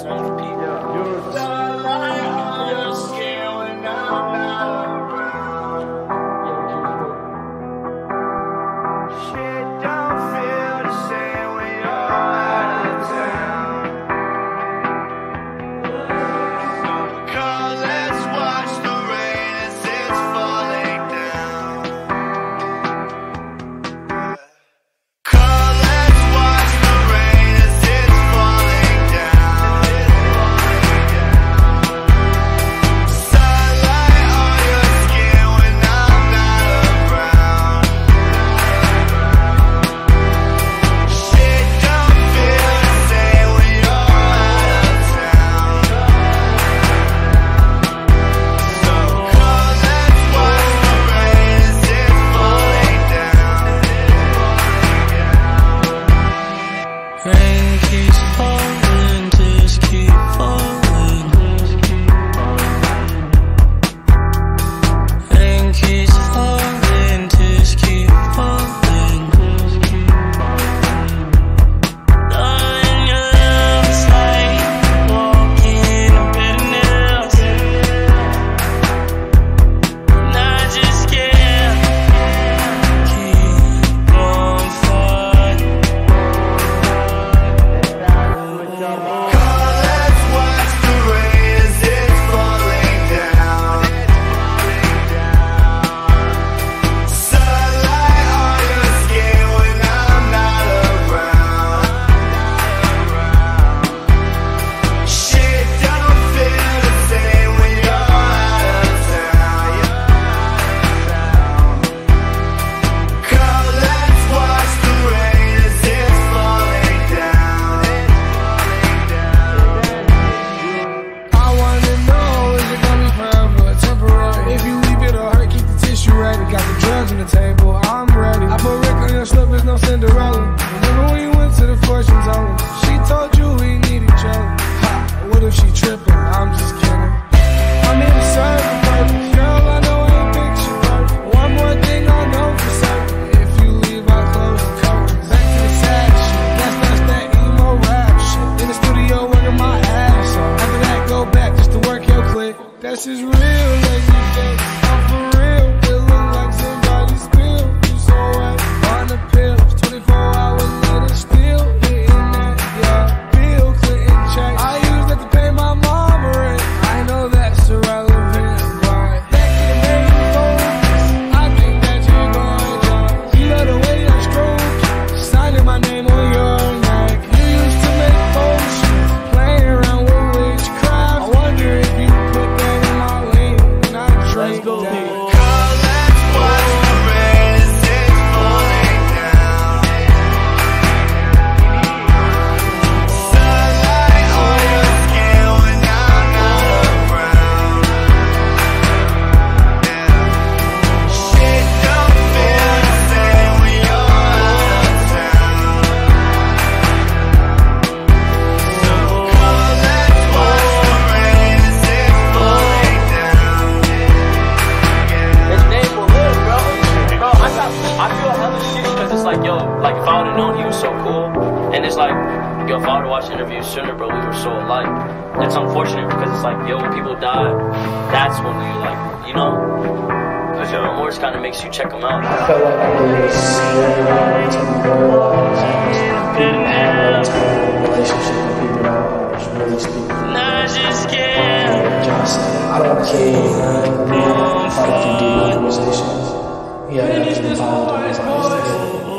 This one's for Peep. This is real, like I'm for real. It look like somebody spilled. You so right on the pills. 24 hours later, still hitting that. Yeah, Bill Clinton check. I use that to pay my mama rent. I know that's irrelevant, but back to the main focus. I think that you're going to. You love the way I stroke, signing my name on your neck. You used to make potions, playing around with witchcraft. I wonder if you put that in my lane and I drink that. Like if I would've known he was so cool, and it's like, yo, if I would've watched interviews sooner, bro, we were so alike. It's unfortunate because it's like, yo, when people die, that's when we like, you know, because your remorse kind of makes you check them out. I felt like I was relationship with people that was really speaking. I don't care if you do organizations. Yeah, that's involved in this.